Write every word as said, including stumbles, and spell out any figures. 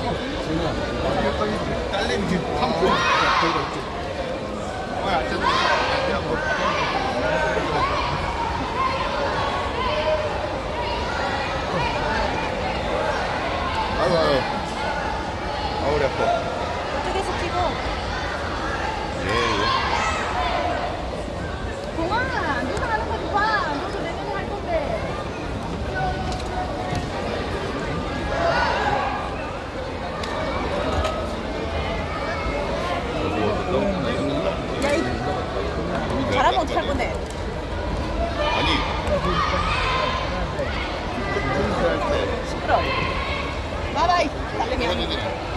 딸내미 지금 삼촌 거기가 있지. 어, 안 쳤네. 아유, 아유. 아우, 우리 아파. 저쪽에서 끼고. 예, 예. 동아, 누가 하는 거지 봐. 너도 내년에 할 건데. 야, 이 잘하면 어떻게 할 건데? 아니. 시끄러워. 봐봐, 이 딸내미.